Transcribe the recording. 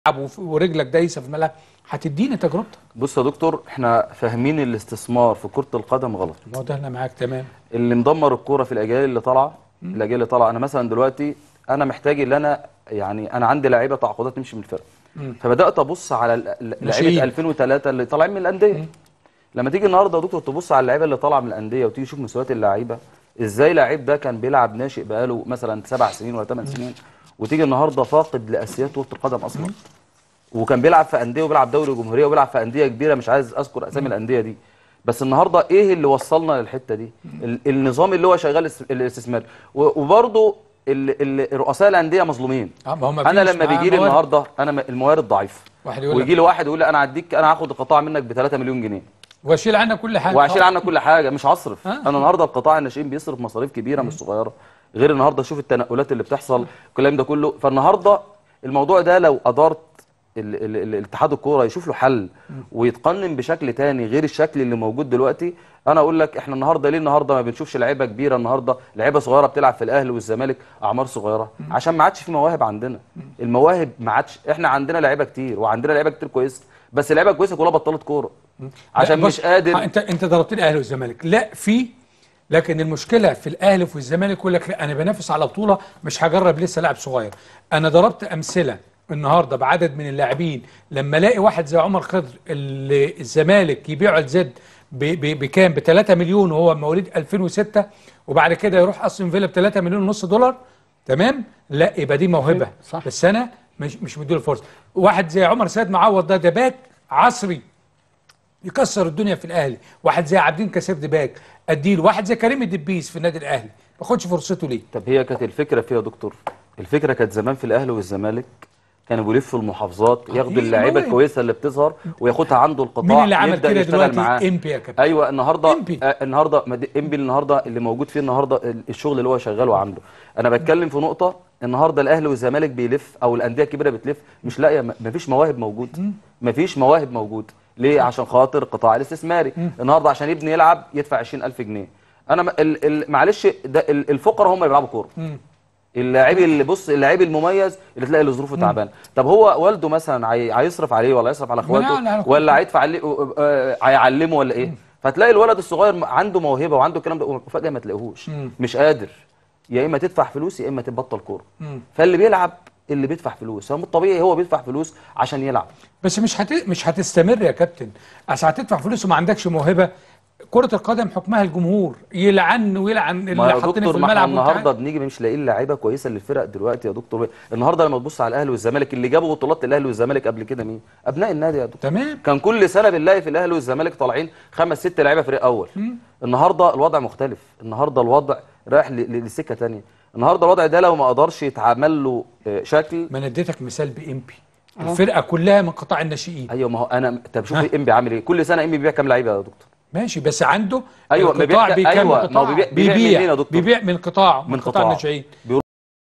ورجلك دايسه في الملعب، هتديني تجربتك. بص يا دكتور، احنا فاهمين الاستثمار في كرة القدم غلط. ما ده انا معاك تمام. اللي مدمر الكوره في الاجيال اللي طالعه، انا مثلا دلوقتي انا محتاج ان انا يعني انا عندي لعيبه تعاقدات تمشي من الفرقه. فبدات ابص على لعيبه 2003 اللي طالعين من الانديه. لما تيجي النهارده يا دكتور تبص على اللعيبه اللي طالعه من الانديه وتيجي تشوف مستويات اللعيبه، ازاي لعيب ده كان بيلعب ناشئ بقاله مثلا 7 سنين ولا 8 سنين، وتيجي النهارده فاقد لاساسيات كره القدم اصلا. وكان بيلعب في انديه وبيلعب دوري جمهوريه وبيلعب في انديه كبيره، مش عايز اذكر اسامي الانديه دي. بس النهارده ايه اللي وصلنا للحته دي؟ النظام اللي هو شغال الاستثمار. وبرضه رؤساء الانديه مظلومين. انا لما بيجي لي النهارده انا الموارد ضعيفه، ويجي لي واحد يقول لي انا هديك، انا هاخد القطاع منك ب 3 مليون جنيه واشيل عنك كل حاجه، واشيل عنك كل حاجه، مش هصرف. انا النهارده القطاع الناشئين بيصرف مصاريف كبيره مش صغيره، غير النهارده شوف التنقلات اللي بتحصل الكلام ده كله. فالنهارده الموضوع ده لو ادارت الاتحاد الكوره يشوف له حل ويتقنن بشكل تاني غير الشكل اللي موجود دلوقتي. انا اقول لك احنا النهارده ليه النهارده ما بنشوفش لعيبه كبيره، النهارده لعيبه صغيره بتلعب في الاهلي والزمالك اعمار صغيره؟ عشان ما عادش في مواهب عندنا. المواهب ما عادش، احنا عندنا لعيبه كتير وعندنا لعيبه كتير كويسه، بس اللعيبه كويسه كلها بطلت كوره عشان مش قادر. انت ضربت الاهلي والزمالك، لا في، لكن المشكله في الاهلي وفي الزمالك يقول لك لا انا بنافس على بطوله مش هجرب لسه لاعب صغير. انا ضربت امثله النهارده بعدد من اللاعبين، لما الاقي واحد زي عمر خضر اللي الزمالك يبيعه لزد بكام؟ ب 3 مليون وهو مواليد 2006، وبعد كده يروح استون فيلا ب 3 مليون ونص دولار، تمام؟ لا يبقى دي موهبه صح. بس انا مش مديله الفرصه. واحد زي عمر سيد معوض ده باك عصري يكسر الدنيا في الاهلي، واحد زي عابدين كاسير دي باك اديله، واحد زي كريم الدبيس في النادي الاهلي ما خدش فرصته ليه؟ طب هي كانت الفكره فيها يا دكتور، الفكره كانت زمان في الاهلي والزمالك كانوا بيلفوا المحافظات ياخدوا اللعيبه الكويسه اللي بتظهر وياخدها عنده القطاع. مين اللي عمل كده دلوقتي؟ امبي يا كابتن. ايوه النهارده امبي النهارده اللي موجود فيه النهارده الشغل اللي هو شغاله عنده. انا بتكلم في نقطه، النهارده الاهلي والزمالك بيلف او الانديه الكبيره بتلف مش لاقيه، مفيش مواهب موجود، مفيش مواهب موجود. ليه؟ عشان خاطر القطاع الاستثماري. النهارده عشان ابني يلعب يدفع 20000 جنيه. انا معلش ده الفقراء هم اللي بيلعبوا كوره. اللاعب اللي بص اللاعب المميز اللي تلاقي له ظروفه تعبانه. طب هو والده مثلا هيصرف عليه ولا هيصرف على اخواته ولا هيدفع عليه هيعلمه ولا ايه؟ فتلاقي الولد الصغير عنده موهبه وعنده الكلام ده وفجاه ما تلاقيهوش مش قادر، يا اما تدفع فلوس يا اما تبطل كوره. فاللي بيلعب اللي بيدفع فلوس، هو الطبيعي هو بيدفع فلوس عشان يلعب. بس مش هتستمر يا كابتن، اصل هتدفع فلوس وما عندكش موهبه. كرة القدم حكمها الجمهور، يلعن ويلعن اللي حاطينه في الملعب. النهارده بنيجي مش لاقيين لعيبه كويسه للفرق دلوقتي يا دكتور. النهارده لما تبص على الاهلي والزمالك اللي جابوا بطولات للاهلي والزمالك قبل كده مين؟ ابناء النادي يا دكتور. تمام. كان كل سنه بنلاقي في الاهلي والزمالك طالعين 5 6 لعيبه فريق اول. النهارده الوضع مختلف، النهارده الوضع رايح لسكه ثانيه. النهارده الوضع ده لو ما قدرش يتعمل له شكل. ما انا اديتك مثال بامبي، الفرقه كلها من قطاع الناشئين. ايوه ما هو انا طب شوف امبي عامل ايه؟ كل سنه امبي بيبيع كام لعيبه يا دكتور؟ ماشي بس عنده ايوه القطاع بيبيع. ايوه ما هو بيبيع منين يا دكتور؟ بيبيع من قطاع الناشئين.